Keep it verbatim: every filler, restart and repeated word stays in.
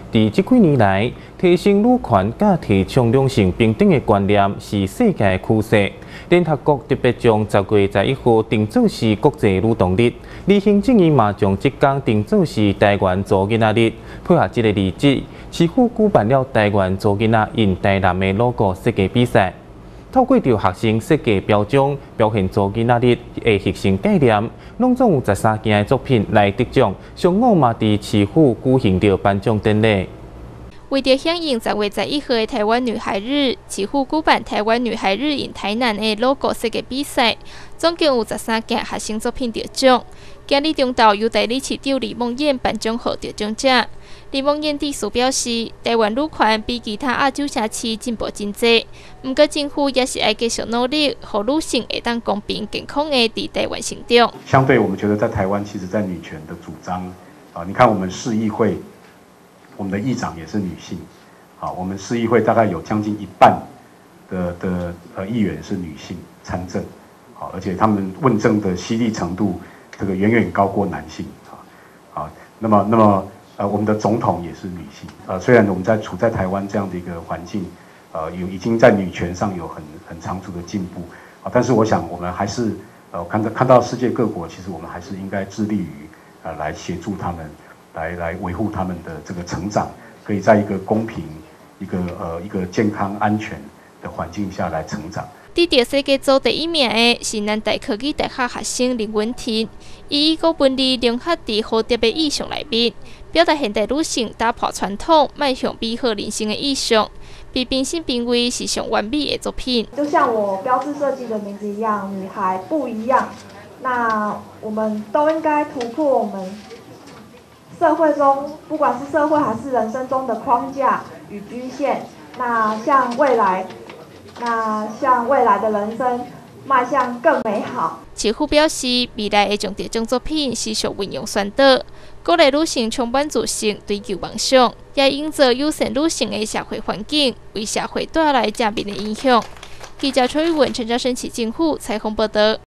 伫这几年来，提升女权甲提倡两性平等的观念是世界趋势。联合国特别将十月十一号定做是国际女童日，而行政院嘛将即天定做是台湾做囡仔日，配合这个日子，市府举办了台湾做囡仔印台南的 logo 设计比赛。 透过着学生设计标章，表现做囡仔日的核心概念，拢总有十三件的作品来得奖。上午嘛，伫市府举行着颁奖典礼。 为着响应十月十一号的台湾女孩日，市府举办台湾女孩日in台南的 logo 设计比赛，总共有十三件学生作品得奖。今日中昼由代理市长李梦燕颁奖予得奖者。 李梦燕致辞表示，台湾女权比其他亚洲城市进步真多，不过政府也是要继续努力，让女性会当公平健康的伫台湾成长。 相对，我们觉得在台湾，其实在女权的主张啊，你看我们市议会，我们的议长也是女性，啊，我们市议会大概有将近一半的的呃议员是女性参政，啊，而且他们问政的犀利程度，这个远远高过男性，啊，啊，那么那么。 呃，我们的总统也是女性。呃，虽然我们在处在台湾这样的一个环境，呃，有已经在女权上有很很长足的进步啊，但是我想我们还是呃看到看到世界各国，其实我们还是应该致力于呃来协助他们，来来维护他们的这个成长，可以在一个公平、一个呃一个健康安全的环境下来成长。 得到世界组第一名的是南大科技大学学生林文婷，伊以国文字融合伫蝴蝶的意象内面，表达现代女性打破传统、迈向美好人生的意象，被评审评为是上完美的作品。 就像我标志设计的名字一样，女孩不一样。那我们都应该突破我们社会中，不管是社会还是人生中的框架与局限。那向未来。 那向未来的人生迈向更美好。 市府表示，未来会将得奖作品持续运用宣导，鼓励女性充满自信、追求梦想，也营造友善女性的社会环境，为社会带来正面的影响。记者崔玉文、陈嘉生、市政府采访报道。